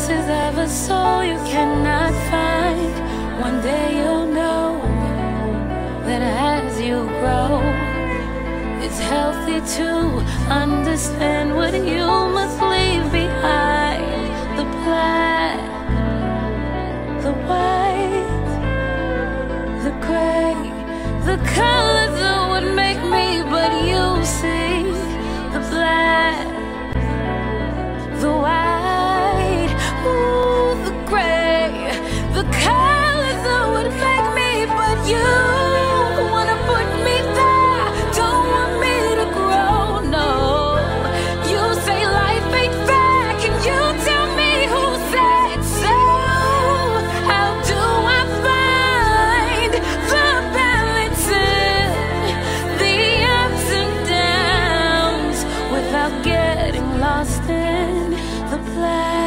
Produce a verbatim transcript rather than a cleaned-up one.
places of a soul you cannot find. One day you'll know that as you grow, it's healthy to understand what you must leave behind. The black, the white, the gray, the colors that would make me, but you see the black, the white, ooh, the gray, the colors that would make me, but you wanna put me there, don't want me to grow, no. You say life ain't fair, can you tell me who said so? How do I find the balance in the ups and downs without getting lost in the black?